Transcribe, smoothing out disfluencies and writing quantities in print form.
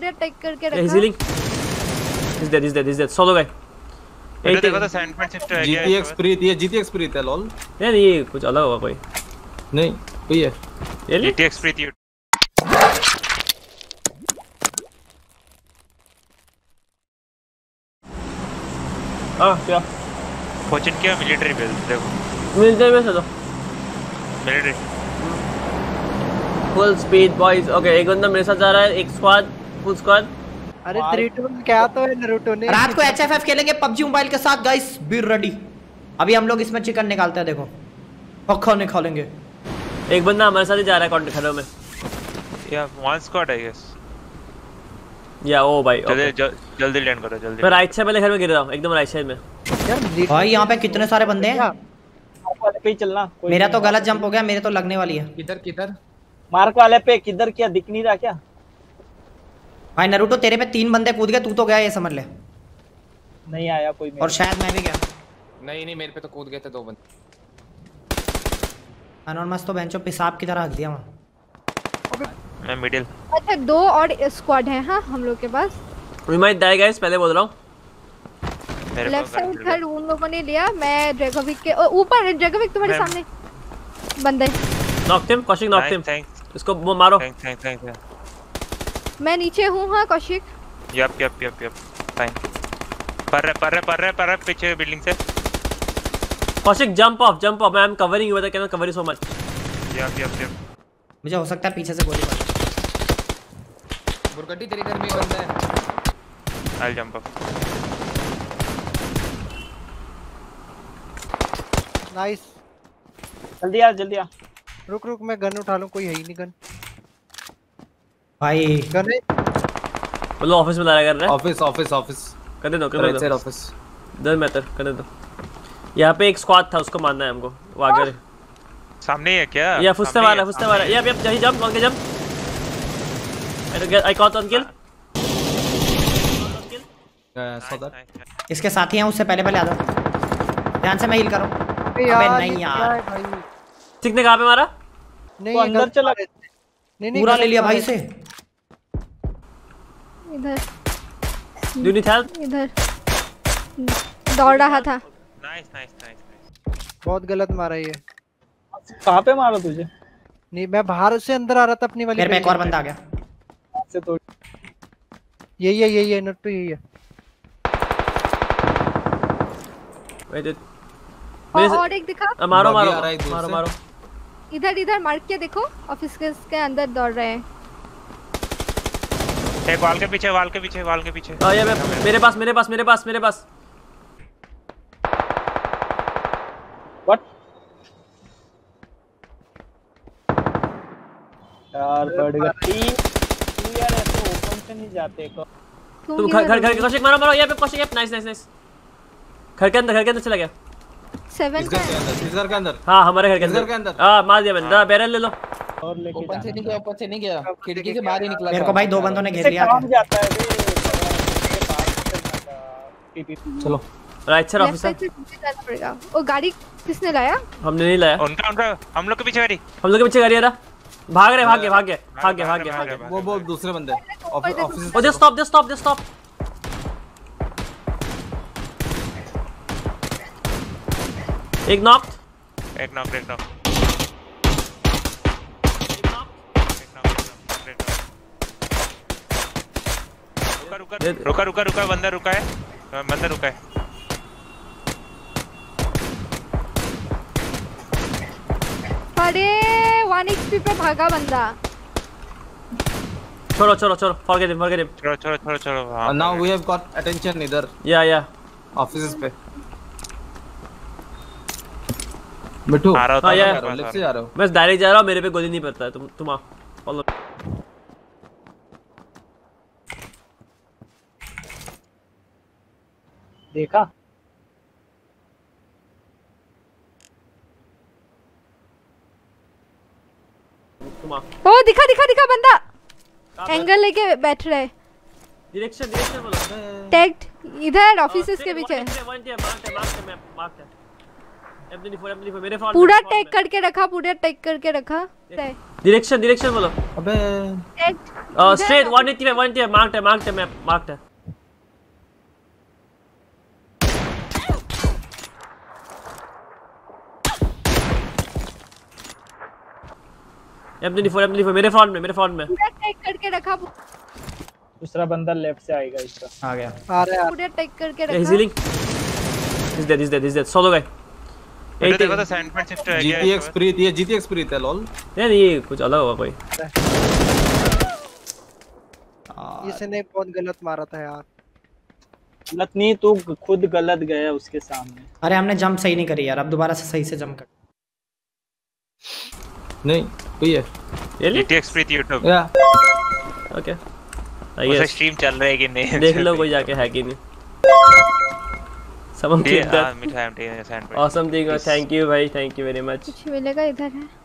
पूरे टेक करके रखा। He's healing. He's dead. Solo guy. ये देखो तो सैंडपैड शिफ्ट हो गया। GTX प्रीत, ये GTX प्रीत है लॉल। नहीं ये कुछ अलग होगा कोई। नहीं कोई है। GTX प्रीत ये। क्या? फॉर्च्यून क्या मिलिट्री बिल्ड देखो। मिलिट्री में चलो। Military. Full speed boys. Okay एक बंदा मेरे साथ जा रहा है, एक स्क्वाड, फुल स्क्वाड। अरे 3-2 क्या तो है नारुतो ने। रात को HFF खेलेंगे PUBG मोबाइल के साथ गाइस, बी रेडी। अभी हम लोग इसमें चिकन निकालते हैं, देखो पक्का निकालेंगे। एक बंदा हमारे साथ ही जा रहा है कॉन्टेक्ट खड़े में। या वन स्क्वाड आई गेस। या ओ भाई जल्दी लैंड करो जल्दी। मैं राइट साइड वाले घर में गिर रहा हूं, एकदम राइट साइड में। यार भाई यहां पे कितने सारे बंदे हैं। वाले पे ही चलना। मेरा तो गलत जंप हो गया, मेरे तो लगने वाली है। किधर मार्क वाले पे किधर, क्या दिख नहीं रहा क्या? भाई नारुतो तेरे पे 3 बंदे कूद गए, तू तो गया ये समझ ले। नहीं आया कोई और शायद मैं भी गया। नहीं मेरे पे तो कूद गए थे 2 बंदे। अनोनमस तो बेंचो पेशाब की तरह रख दिया वहां। मैं मिडिल। अच्छा 2 और स्क्वाड है। हां हम लोग के पास। वी माइट डाई गाइस, पहले बोल रहा हूं। लेफ्ट साइड घर उन लोगों ने लिया। मैं ड्रैगोविक के ऊपर, ड्रैगोविक तुम्हारे सामने बंदे। Knock him, Kaushik knock him. इसको वो मारो। थैंक्स। मैं नीचे हूं। हां कौशिक। Yup fine. पर रहे पीछे बिल्डिंग से। Kaushik jump off I am covering you, can cover you so much. Yup मुझे हो सकता है पीछे से गोली मार। बुरगड्डी तेरे घर में ही बंदा है। I jump off. नाइस। जल्दी आ। रुक मैं गन उठा लूं, कोई है ही नहीं गन। भाई गन है। बोलो ऑफिस में लड़ा कर रहा है। ऑफिस कर दो राइट साइड ऑफिस। डर मैटर करने दो। यहाँ पे एक स्क्वाड था, उसको मारना है हमको। वो आगे सामने है क्या? या फुस्ते मारा। यप जही जंप ऑन के jump. I caught on kill. इसके साथी हैं, उससे पहले आ जाओ। ध्यान से मैं हील करो। अबे नहीं यार ठीक ने कहां पे मारा? नहीं अंदर चला। नहीं पूरा ले लिया भाई से। इधर डू नीड हेल्प? इधर दौड़ रहा था। नाइस। बहुत गलत मारा ये। कहां पे मारा तुझे? नहीं मैं बाहर से अंदर आ रहा था अपनी वाली। मेरे पे एक और बंदा आ गया। से तो यही है नट्टू, यही है। वेट और एक दिखा। मारो। इधर मार के देखो। ऑफिस के अंदर दौड़ रहे हैं। एक वॉल के पीछे। ये मेरे पास। व्हाट यार बढ़ गया। तू यार ऐसे ओपन से नहीं जाते को। तुम घर के कौशिक मारो। ये पे कौशिक। नाइस। घर के अंदर चला गया। 7 इस घर के अंदर। हाँ हमारे घर के अंदर। मार दिया मैंने। बैरल ले लो। और लेके ऊपर से नहीं गया खिड़की से बाहर ही निकला। मेरे को भाई 2 बंदों ने घेर लिया। जाता है चलो राइट साइड ऑफिसर। वो गाड़ी किसने लाया? हमने नहीं लाया। उनका हम लोग के पीछे गाड़ी आ रहा। भाग गए। वो दूसरे बंदे ऑफिस। Oh just stop. एक नॉक। रुका बंदा रुका है। अरे 1 HP पे भागा बंदा। छोड़ो फॉरगेट हिम। छोड़ो। Now we have got attention इधर। या ऑफिस पे मिठू। आ रहा हूं लेफ्ट से जा रहा हूं। मैं डायरेक्ट जा रहा हूं, मेरे पे गोली नहीं पड़ता है। तुम आओ फॉलो। देखा ओ दिखा बंदा। एंगल लेके बैठ रहा है। डायरेक्शन बोलो। टैग्ड इधर ऑफिसेस के पीछे। M24 मेरे फ्रंट पूरा टेक करके रखा, पूरा टेक करके रखा। डायरेक्शन बोलो। अबे स्ट्रेट 185 मार्क्ड है मैप मार्क्ड है। M24 मेरे फ्रंट में पूरा टेक करके रखा। दूसरा बंदा लेफ्ट से आएगा इसका। आ गया। आ रहा है। पूरा टेक करके रखा। He's healing. He's dead. Solo guy. बेटा देखो तो सैंडपैन शिफ्ट हो गया। GTX प्रीत, ये GTX प्रीत है लॉल। नहीं ये कुछ अलग होगा कोई। इसने बहुत गलत मारा था यार। गलत नहीं, तू खुद गलत गया उसके सामने। अरे हमने जंप सही नहीं करी यार, अब दोबारा से सही से जंप कर। नहीं कोई है। GTX Preet YouTube। या ओके। उसे स्ट्रीम चल रहा है कि नहीं देख लो कोई जाके है कि नहीं। Someone click that. मिठाई सैंडपैन। Awesome thing. Thank you भाई, thank you very much. कुछ मिलेगा इधर है।